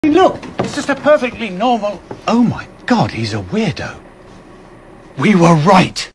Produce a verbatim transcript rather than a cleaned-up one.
Look, it's just a perfectly normal... Oh my God, he's a weirdo. We were right.